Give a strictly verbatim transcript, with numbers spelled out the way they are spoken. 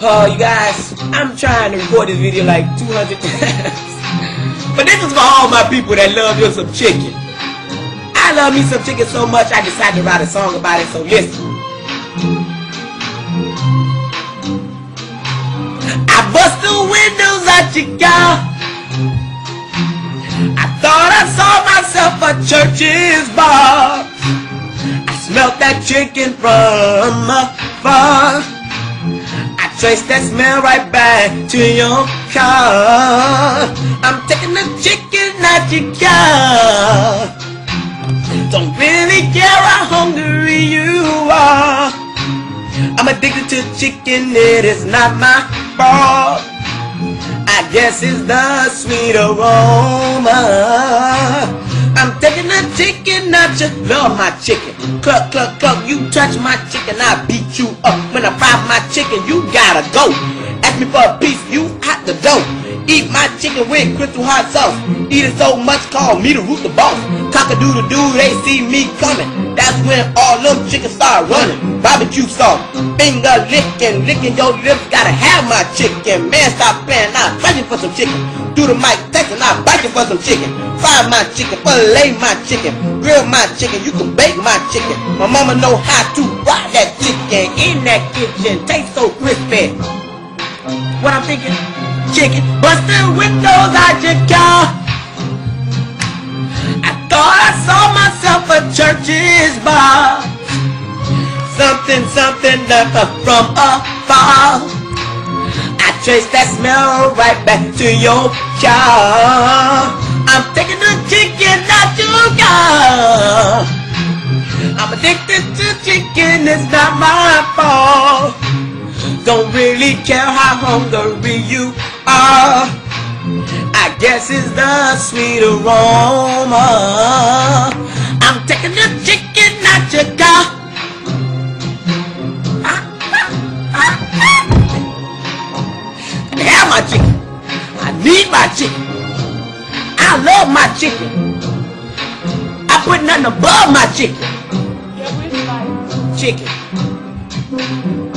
Oh, you guys, I'm trying to record this video like two hundred times. But this is for all my people that love you some chicken. I love me some chicken so much I decided to write a song about it, so listen. I bust the windows at your car. I thought I saw myself a church's bar. I smelt that chicken from afar. I traced that smell right back to your car. I'm taking the chicken at your car. Don't really care how hungry you are. I'm addicted to chicken, it is not my fault. I guess it's the sweet aroma. I'm taking the chicken at your, love my chicken. Cluck, cluck, cluck, you touch my chicken, I beat you up. When I fry my chicken, you gotta go. Ask me for a piece, you out the door. Eat my chicken with crystal hot sauce. Eat it so much, call me the root the boss. Cock-a-doodle-doo, they see me coming. That's when all them chickens start running. Barbecue sauce, finger licking, licking your lips. Gotta have my chicken. Man, stop playing, I'm fighting for some chicken. Do the mic texting, I'm biting for some chicken. Fry my chicken, fillet my chicken, grill my chicken, you can bake my chicken. My mama know how to fry that chicken in that kitchen. Tastes so crispy. What I'm thinking? Chicken, busting windows out your car. I thought I saw myself a church's bar. Something, something left from afar. I traced that smell right back to your car. I'm taking the chicken out your car. I'm addicted to chicken, it's not my fault. Don't really care how hungry you are. I guess it's the sweet aroma. I'm taking the chicken out your car. I have my chicken. I need my chicken. I love my chicken. I put nothing above my chicken. Chicken.